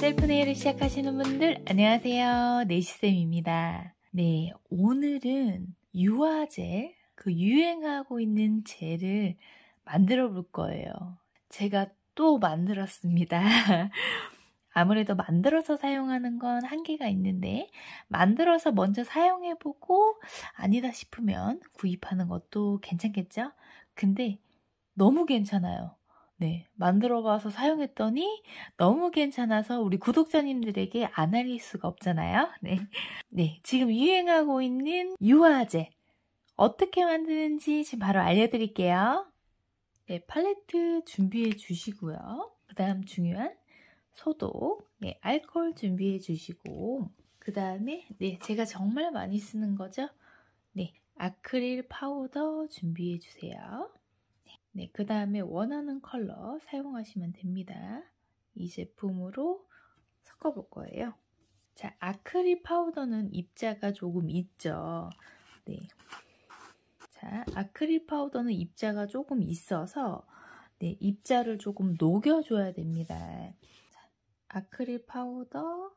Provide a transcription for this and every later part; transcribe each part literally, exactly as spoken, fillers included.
셀프 네일을 시작하시는 분들 안녕하세요, 네시쌤입니다. 네, 오늘은 유화젤, 그 유행하고 있는 젤을 만들어 볼 거예요. 제가 또 만들었습니다. 아무래도 만들어서 사용하는 건 한계가 있는데 만들어서 먼저 사용해보고 아니다 싶으면 구입하는 것도 괜찮겠죠? 근데 너무 괜찮아요. 네, 만들어봐서 사용했더니 너무 괜찮아서 우리 구독자님들에게 안 알릴 수가 없잖아요. 네, 네, 지금 유행하고 있는 유화젤 어떻게 만드는지 지금 바로 알려드릴게요. 네, 팔레트 준비해 주시고요. 그 다음 중요한 소독, 네, 알코올 준비해 주시고, 그 다음에 네, 제가 정말 많이 쓰는 거죠. 네, 아크릴 파우더 준비해 주세요. 네, 그 다음에 원하는 컬러 사용하시면 됩니다. 이 제품으로 섞어 볼 거예요. 자, 아크릴 파우더는 입자가 조금 있죠. 네. 자, 아크릴 파우더는 입자가 조금 있어서 네, 입자를 조금 녹여줘야 됩니다. 자, 아크릴 파우더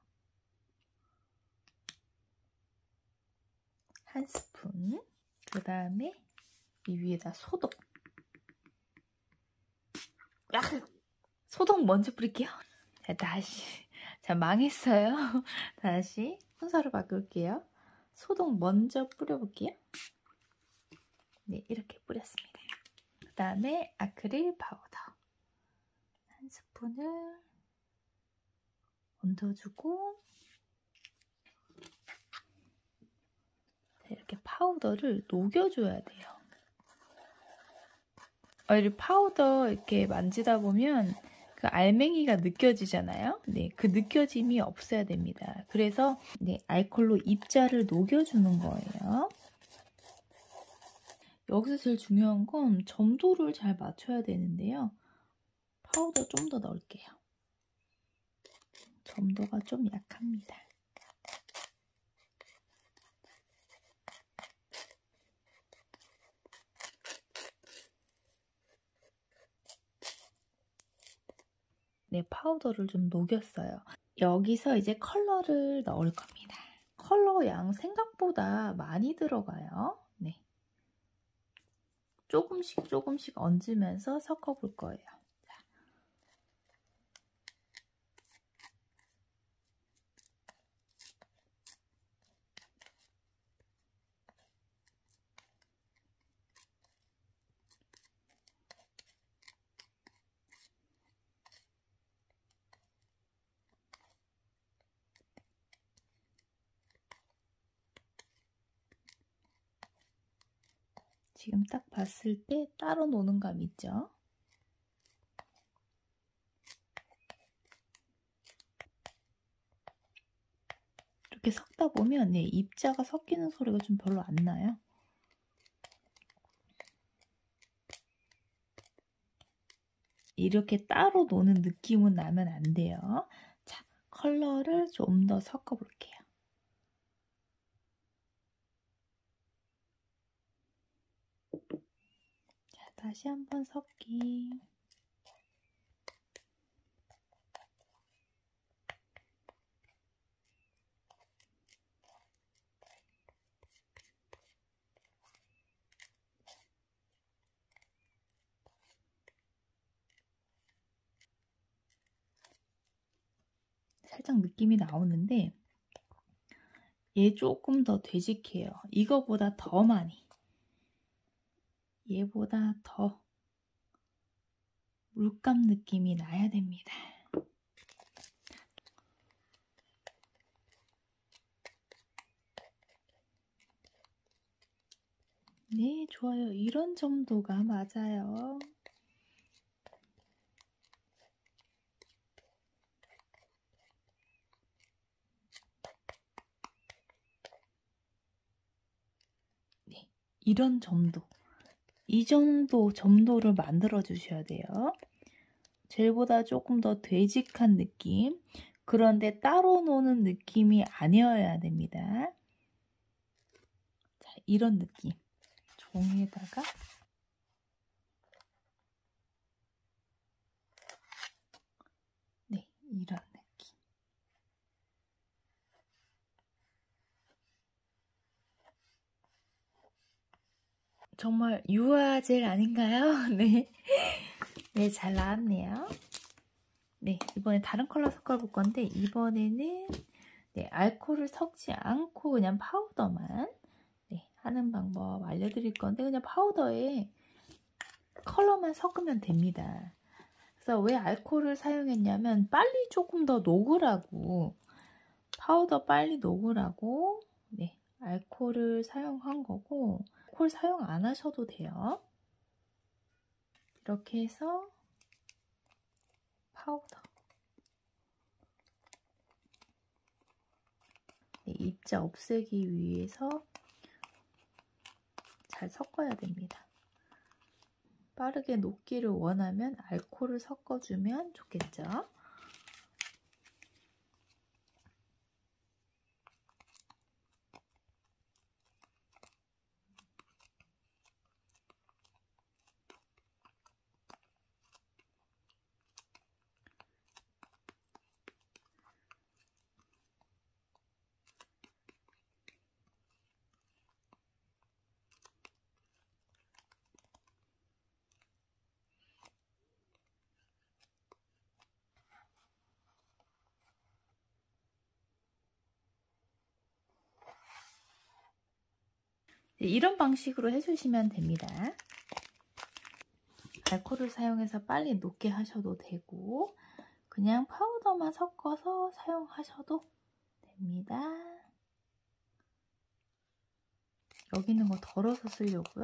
한 스푼, 그 다음에 이 위에다 소독. 야! 소독 먼저 뿌릴게요. 자, 다시. 자, 망했어요. 다시 순서로 바꿀게요. 소독 먼저 뿌려볼게요. 네, 이렇게 뿌렸습니다. 그 다음에 아크릴 파우더 한 스푼을 얹어주고, 이렇게 파우더를 녹여줘야 돼요. 어, 이 파우더 이렇게 만지다 보면 그 알맹이가 느껴지잖아요. 네, 그 느껴짐이 없어야 됩니다. 그래서 네, 알콜로 입자를 녹여주는 거예요. 여기서 제일 중요한 건 점도를 잘 맞춰야 되는데요. 파우더 좀 더 넣을게요. 점도가 좀 약합니다. 네, 파우더를 좀 녹였어요. 여기서 이제 컬러를 넣을 겁니다. 컬러 양 생각보다 많이 들어가요. 네, 조금씩 조금씩 얹으면서 섞어 볼 거예요. 자. 지금 딱 봤을 때 따로 노는 감 있죠? 이렇게 섞다 보면 네, 입자가 섞이는 소리가 좀 별로 안 나요. 이렇게 따로 노는 느낌은 나면 안 돼요. 자, 컬러를 좀 더 섞어 볼게요. 자, 다시 한번 섞기. 살짝 느낌이 나오는데 얘 조금 더 되직해요. 이거보다 더 많이. 얘보다 더 물감 느낌이 나야 됩니다. 네, 좋아요. 이런 정도가 맞아요. 네, 이런 점도. 이 정도 점도를 만들어 주셔야 돼요. 젤보다 조금 더 되직한 느낌. 그런데 따로 노는 느낌이 아니어야 됩니다. 자, 이런 느낌. 종이에다가 네, 이런 느낌. 정말 유화젤 아닌가요? 네. 네, 잘 나왔네요. 네, 이번에 다른 컬러 섞어볼 건데, 이번에는 네, 알코올을 섞지 않고 그냥 파우더만 네, 하는 방법 알려드릴 건데, 그냥 파우더에 컬러만 섞으면 됩니다. 그래서 왜 알코올을 사용했냐면 빨리 조금 더 녹으라고, 파우더 빨리 녹으라고 네, 알코올을 사용한 거고, 알코올 사용 안 하셔도 돼요. 이렇게 해서 파우더 네, 입자 없애기 위해서 잘 섞어야 됩니다. 빠르게 녹기를 원하면 알코올을 섞어주면 좋겠죠. 이런 방식으로 해주시면 됩니다. 알코올을 사용해서 빨리 녹게 하셔도 되고, 그냥 파우더만 섞어서 사용하셔도 됩니다. 여기 있는 거 덜어서 쓰려고요.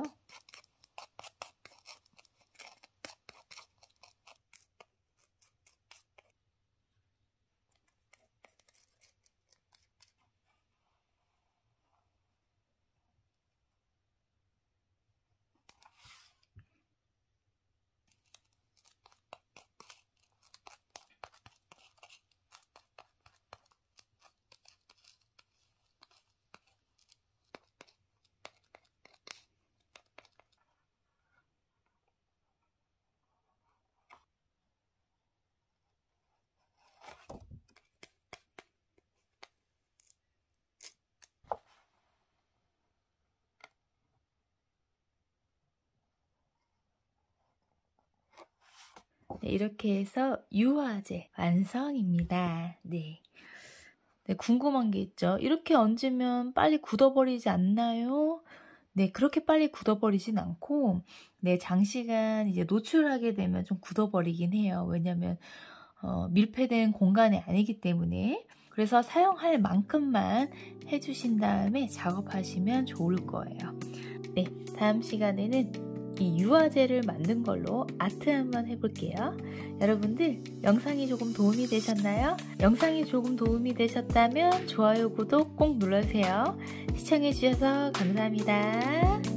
네, 이렇게 해서 유화젤 완성입니다. 네. 네, 궁금한 게 있죠. 이렇게 얹으면 빨리 굳어버리지 않나요? 네, 그렇게 빨리 굳어버리진 않고, 네, 장시간 이제 노출하게 되면 좀 굳어버리긴 해요. 왜냐면, 어, 밀폐된 공간이 아니기 때문에. 그래서 사용할 만큼만 해주신 다음에 작업하시면 좋을 거예요. 네, 다음 시간에는 이 유화젤을 만든 걸로 아트 한번 해볼게요. 여러분들 영상이 조금 도움이 되셨나요? 영상이 조금 도움이 되셨다면 좋아요, 구독 꼭 눌러주세요. 시청해주셔서 감사합니다.